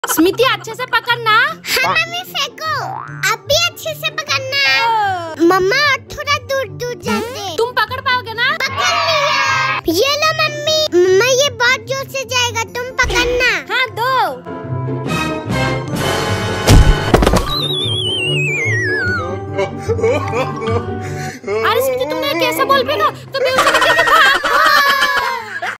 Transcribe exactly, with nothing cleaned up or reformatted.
स्मिति अच्छे से पकड़ना। हाँ मम्मी फेंको, अब भी अच्छे से पकड़ना। मम्मा और थोड़ा दूर दूर जाते। तुम पकड़ पाओगे ना? पकड़ लिया। ये लो मम्मी, मम्मा ये बहुत जोर से जाएगा, तुम पकड़ना। हाँ दो। अरे स्मिति तुमने कैसा बॉल फेंका? तो मैं उसे